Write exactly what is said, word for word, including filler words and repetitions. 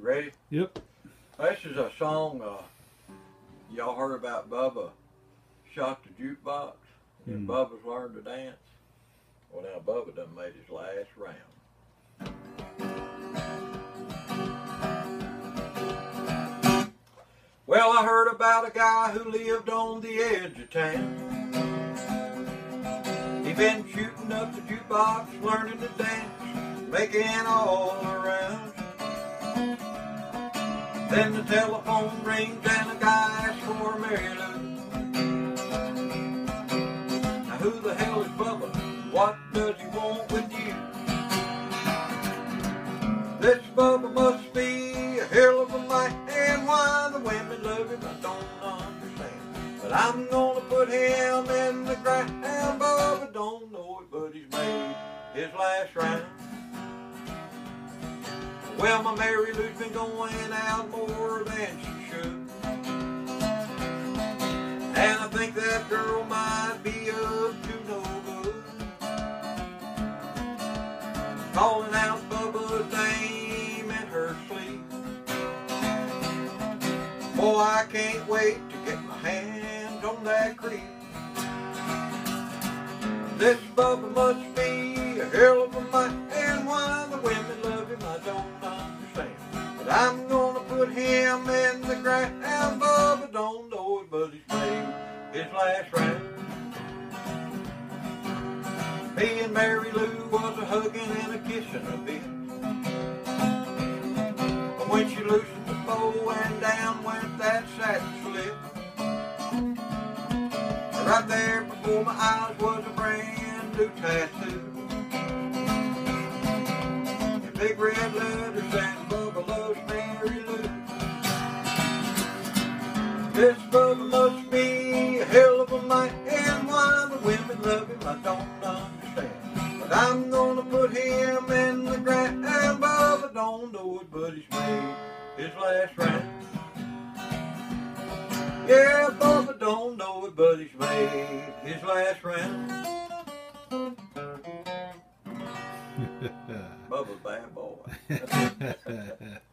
Ready? Yep. This is a song, uh, y'all heard about Bubba shot the jukebox and Mm. Bubba's learned to dance? Well, now Bubba done made his last round. Well, I heard about a guy who lived on the edge of town. He been shooting up the jukebox, learning to dance, making all around. Then the telephone rings and a guy asks for Mary Lou. Now who the hell is Bubba? What does he want with you? This Bubba must be a hell of a man. Why the women love him, I don't understand. But I'm gonna put him in the ground. Bubba don't know it, but he's made his last round. Well, my Mary Lou's been going out more than she should, and I think that girl might be up to no good. Calling out Bubba's name in her sleep. Boy, I can't wait to get my hands on that creep. This Bubba must be a hell of a man. Why the women love him, I don't understand. But I'm gonna put him in the ground. Bubba don't know it, but he's made his last round. Me and Mary Lou was a hugging and a kissing a bit. But when she loosened the bow and down went that satin slip. Right there before my eyes was a brand new tattoo. In big red letters saying Bubba loves Mary Lou. This Bubba must be a hell of a man. Why the women love him, I don't understand. But I'm gonna put him in the ground. Bubba don't know it, but he's made his last round. Yeah, Bubba don't know it, but he's made his last round. Bubba's bad boy.